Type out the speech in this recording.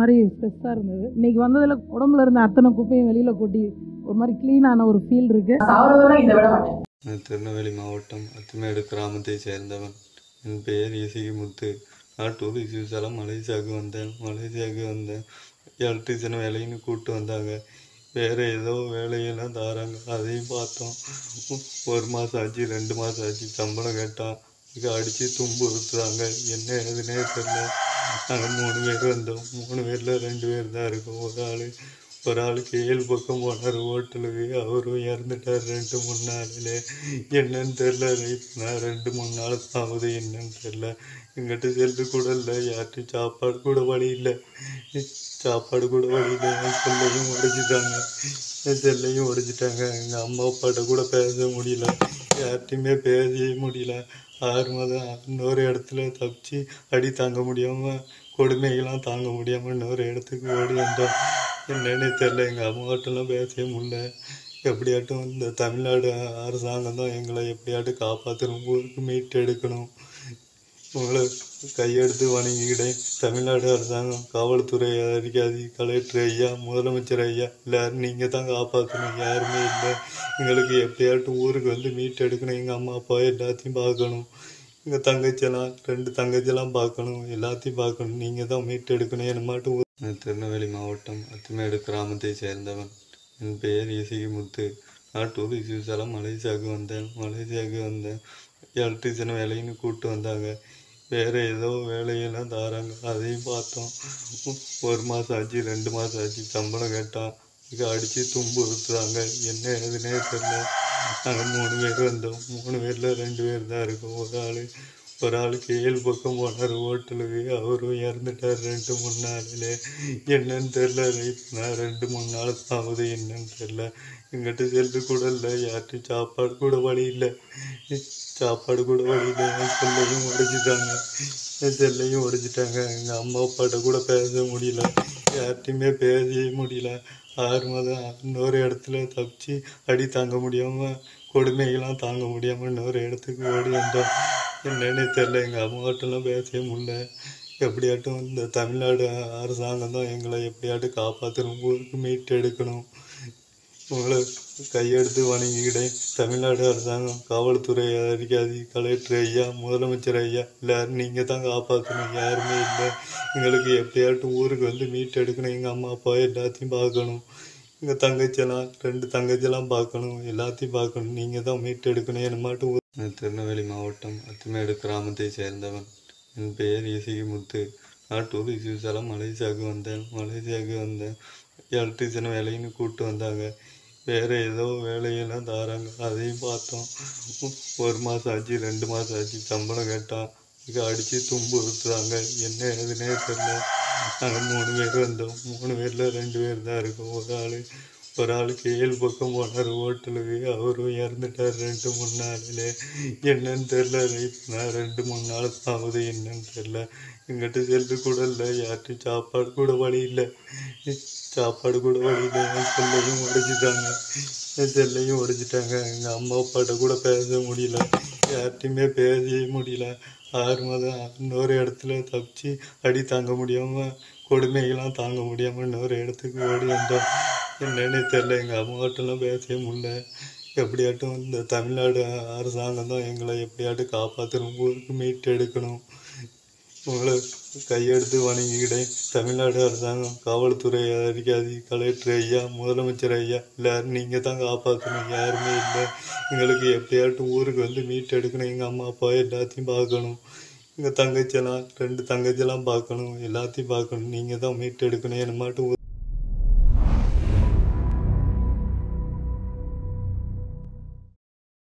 மாதிரி ஸ்ட்ரெஸ்ஸாக இருந்தது. இன்னைக்கு வந்ததில் உடம்புல இருந்த அத்தனை குப்பையும் வெளியில் கொட்டி ஒரு மாதிரி க்ளீனான ஒரு ஃபீல் இருக்கு. திருநெல்வேலி மாவட்டம் அத்துமேடு கிராமத்தை சேர்ந்தவன். என் பெயர் இசைமுத்து. நான் டூரிஸ்ட் விசால மலேசியாவுக்கு வந்தேன். எலக்ட்ரிஷியன் வேலைன்னு கூப்பிட்டு வந்தாங்க. வேறு ஏதோ வேலையெல்லாம் தாராங்க, அதையும் பார்த்தோம். 1 மாதம் ஆச்சு, 2 மாதம் ஆச்சு. சம்பளம் கேட்டான், இங்கே அடித்து தும்பு ஊற்றுறாங்க. என்ன ஏதுன்னே தெரியல. நாங்கள் 3 பேர் வந்தோம். 3 பேரில் 2 பேர் தான் இருக்கோம். ஒரு ஆளுக்கு 7 பக்கம் போனார் ஹோட்டலுக்கு. அவரும் இறந்துட்டார் 2-3 நாளில். என்னன்னு தெரில. நான் 2-3 நாள் ஆகுது, என்னன்னு தெரில. எங்கிட்ட செல்லு கூட இல்லை, யார்ட்டும் சாப்பாடு கூட வழி இல்லை. என் செல்லையும் உடைச்சிட்டாங்க. எங்கள் அம்மா அப்பாட்ட கூட பேச முடியல, யார்ட்டையுமே பேசவே முடியல. 6 மாதம் இன்னொரு இடத்துல தப்பிச்சு அடி தாங்க முடியாமல், கொடுமைகள்லாம் தாங்க முடியாமல் இன்னொரு இடத்துக்கு ஓடி வந்தோம். என்னன்னு தெரில. எங்கள் அம்மாட்டெல்லாம் பேசவே முடியல. எப்படியாட்டும் இந்த தமிழ்நாடு அரசாங்கம் தான் எங்களை எப்படியாட்டும் காப்பாற்றணும், ஊருக்கு மீட்டு எடுக்கணும். உங்களை கையெடுத்து வணங்கிக்கிட்டேன். தமிழ்நாடு அரசாங்கம், காவல்துறை அதிகாரி, கலெக்டர் ஐயா, முதலமைச்சர் ஐயா, எல்லாரும் நீங்கள் தான் காப்பாற்றணும். யாருமே இல்லை. எங்களுக்கு எப்படியாட்டும் ஊருக்கு வந்து மீட்டு எடுக்கணும். எங்கள் அம்மா அப்பா எல்லாத்தையும் பார்க்கணும். எங்கள் தங்கச்சியெல்லாம் 2 தங்கச்சியெல்லாம் பார்க்கணும். எல்லாத்தையும் பார்க்கணும். நீங்கள் தான் மீட்டு எடுக்கணும். என்ன மாட்டும். திருநெல்வேலி மாவட்டம் அத்துமேடு கிராமத்தை சேர்ந்தவன். என் பெயர் இசைமுத்து. நான் டூரிஸ்ட் விசால மலேசியாவுக்கு வந்தேன். எலக்ட்ரிஷியன் வேலைன்னு கூப்பிட்டு வந்தாங்க. வேறு ஏதோ வேலையெல்லாம் தாராங்க, அதையும் பார்த்தோம். 1 மாதம் ஆச்சு, 2 மாதம் ஆச்சு. சம்பளம் கேட்டான், இங்கே அடித்து தும்பு ஊற்றுறாங்க. என்ன ஏதுன்னே தெரியல. நாங்கள் 3 பேர் வந்தோம். 3 பேரில் 2 பேர் தான் இருக்கோம். ஒரு ஆளுக்கு 7 பக்கம் போனார் ஹோட்டலுக்கு. அவரும் இறந்துட்டார் 2-3 நாளில். என்னன்னு தெரில. நான் 2-3 நாள் ஆகுது, என்னன்னு தெரில. எங்கிட்ட செல்லு கூட இல்லை, யார்ட்டும் சாப்பாடு கூட வழி இல்லை. என் செல்லையும் உடைச்சிட்டாங்க. எங்கள் அம்மா அப்பாட்ட கூட பேச முடியல, யார்ட்டையுமே பேசவே முடியல. 6 மாதம் இன்னொரு இடத்துல தப்பிச்சு அடி தாங்க முடியாமல், கொடுமைகள்லாம் தாங்க முடியாமல் இன்னொரு இடத்துக்கு ஓடி வந்தோம். என்னன்னு தெரில. எங்கள் அம்மாட்டெல்லாம் பேசவே முடியல. எப்படியாட்டும் இந்த தமிழ்நாடு அரசாங்கம் தான் எங்களை எப்படியாட்டும் காப்பாற்றணும், ஊருக்கு மீட்டு எடுக்கணும். உங்களை கையெடுத்து வணங்கிக்கிட்டேன். தமிழ்நாடு அரசாங்கம், காவல்துறை அதிகாரி, கலெக்டர் ஐயா, முதலமைச்சர் ஐயா, எல்லாரும் நீங்கள் தான் காப்பாற்றணும். யாருமே இல்லை. எங்களுக்கு எப்படியாட்டும் ஊருக்கு வந்து மீட்டு எடுக்கணும். எங்கள் அம்மா அப்பா எல்லாத்தையும் பார்க்கணும். எங்கள் தங்கச்சியெல்லாம் 2 தங்கச்சியெல்லாம் பார்க்கணும். எல்லாத்தையும் பார்க்கணும். நீங்கள் தான் மீட்டு எடுக்கணும். என்ன மாட்டும். திருநெல்வேலி மாவட்டம் அத்துமேடு கிராமத்தை சேர்ந்தவன். என் பெயர் இசைமுத்து. நான் டூரிஸ்ட் விசால மலேசியாவுக்கு வந்தேன். எலக்ட்ரிஷியன் வேலைன்னு கூப்பிட்டு வந்தாங்க. வேறு ஏதோ வேலையெல்லாம் தாராங்க, அதையும் பார்த்தோம். 1 மாதம் ஆச்சு, 2 மாதம் ஆச்சு. சம்பளம் கேட்டான், இங்கே அடித்து தும்பு ஊற்றுறாங்க. என்ன ஏதுன்னே தெரியல. நாங்கள் 3 பேர் வந்தோம். 3 பேரில் 2 பேர் தான் இருக்கோம். ஒரு ஆளுக்கு 7 பக்கம் போனார் ஹோட்டலுக்கு. அவரும் இறந்துட்டார் 2-3 நாளில். என்னன்னு தெரில. நான் 2-3 நாள் ஆகுது, என்னன்னு தெரில. எங்கிட்ட செல்லு கூட இல்லை, யார்ட்டும் சாப்பாடு கூட வழி இல்லை. என் செல்லையும் உடைச்சிட்டாங்க. எங்கள் அம்மா அப்பாட்ட கூட பேச முடியல, யார்ட்டையுமே பேசவே முடியல. 6 மாதம் இன்னொரு இடத்துல தப்பிச்சு அடி தாங்க முடியாமல், கொடுமைகள்லாம் தாங்க முடியாமல் இன்னொரு இடத்துக்கு ஓடி வந்தோம். என்னன்னு தெரில. எங்கள் அம்மாட்டெல்லாம் பேசவே முடியல. எப்படியாட்டும் இந்த தமிழ்நாடு அரசாங்கம் தான் எங்களை எப்படியாட்டும் காப்பாற்றணும், ஊருக்கு மீட்டு எடுக்கணும். உங்களை கையெடுத்து வணங்கிக்கிட்டேன். தமிழ்நாடு அரசாங்கம், காவல்துறை அதிகாரி, கலெக்டர் ஐயா, முதலமைச்சர் ஐயா, எல்லாரும் நீங்கள் தான் காப்பாற்றணும். யாருமே இல்லை. எங்களுக்கு எப்படியாட்டும் ஊருக்கு வந்து மீட்டு எடுக்கணும். எங்கள் அம்மா அப்பா எல்லாத்தையும் பார்க்கணும். எங்கள் தங்கச்சியெல்லாம் 2 தங்கச்சியெல்லாம் பார்க்கணும். எல்லாத்தையும் பார்க்கணும். நீங்கள் தான் மீட்டு எடுக்கணும். என்ன மாட்டும்.